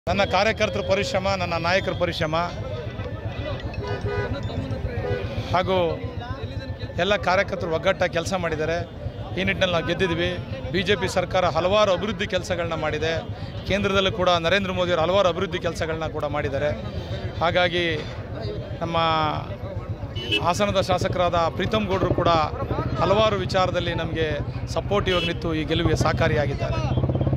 ನನ್ನ ಕಾರ್ಯಕರ್ತರ ಪರಿಶ್ರಮ, ನನ್ನ ನಾಯಕರ ಪರಿಶ್ರಮ ಹಾಗೂ ಎಲ್ಲ ಕಾರ್ಯಕರ್ತರು ಒಗ್ಗಟ್ಟಾಗಿ ಕೆಲಸ ಮಾಡಿದ್ದಾರೆ. ಈ ನಿಟ್ಟಿನಲ್ಲಿ ನಾವು ಗೆದ್ದಿದ್ವಿ. BJP ಸರ್ಕಾರ ಹಲವಾರು ಅಭಿವೃದ್ಧಿ ಕೆಲಸಗಳನ್ನ ಮಾಡಿದೆ. ಕೇಂದ್ರದಲ್ಲೂ ಕೂಡ ನರೇಂದ್ರ ಮೋದಿಯವರು ಹಲವಾರು ಅಭಿವೃದ್ಧಿ ಕೆಲಸಗಳನ್ನ ಕೂಡ ಮಾಡಿದ್ದಾರೆ. ಹಾಗಾಗಿ ನಮ್ಮ ಹಾಸನದ ಶಾಸಕರಾದ ಪ್ರೀತಮ್ ಗೌಡರು ಕೂಡ ಹಲವಾರು ವಿಚಾರದಲ್ಲಿ ನಮಗೆ ಸಪೋರ್ಟಿವ್ ಆಗಿ ನಿಂತು ಈ ಗೆಲುವಿಗೆ ಸಹಕಾರಿಯಾಗಿದ್ದಾರೆ.